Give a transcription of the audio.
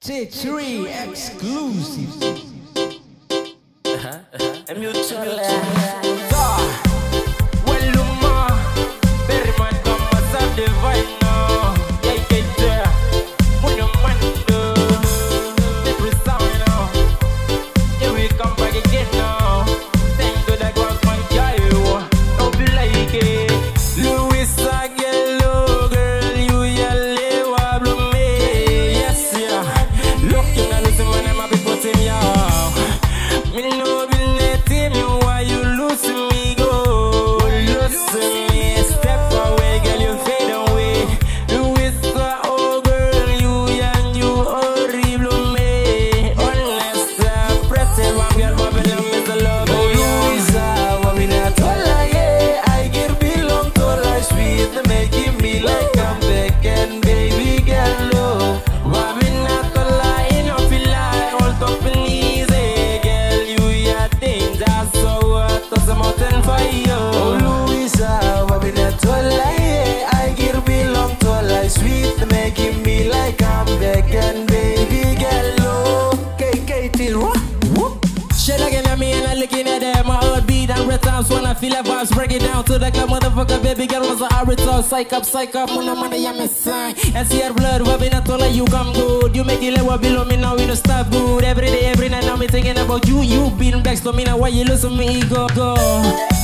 T3 exclusive. Walumah, very man come as a divine now. KKT, Munomanda, every sound now. Here we come back again now. Thank God I got my guy. Don't be like it. Louis Aguelo, girl, you yell Walumah. Yes, yeah. Looking at this man, I'm a big putting ya. Me know be let him you why you losing me go. Losing me, step away, girl, you fade away. You is the old girl, you young, you horrible me. Unless the pretty one girl, Vavine is the love. Oh, Louisa, Vavine, Tolai, I give belong Tolai, sweet, making me like I'm back and baby girl, oh. Vavine, Tolai, no feel like all top and easy, girl, you are danger, so what does the mountain for you? Oh, Louisa, Vavine, Tolai, I give belong Tolai, sweet, making me like I'm back and baby girl, oh. KKT, whoop. Shit looking at me and I looking at them. My heart beat and red times when I feel that vibes. Break it down to the club, motherfucker. Baby girl was a hurricane. Psych up, Munomanda, yeah, me sign. And see your blood, Vavine, Tolai, you come good. You make it level below me now, we don't stop good. Every day, every night, now me thinking about you. You beating back to me now, why you losing me, go.